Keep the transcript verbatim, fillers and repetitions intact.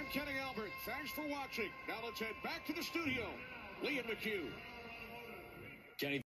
I'm Kenny Albert. Thanks for watching. Now let's head back to the studio. Lee and McHugh. Kenny.